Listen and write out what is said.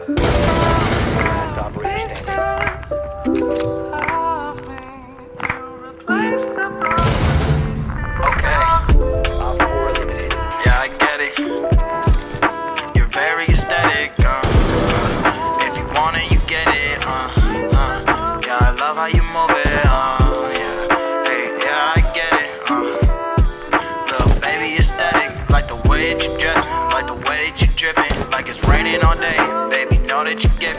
Last operator standing. Okay, Op 4 eliminated. yeah, I get it. You're very aesthetic, if you want it, you get it, yeah, I love how you move it, yeah, hey, yeah, I get it, little baby aesthetic, like the way that you dressing, like the way that you dripping, like it's raining all day, baby, know that you get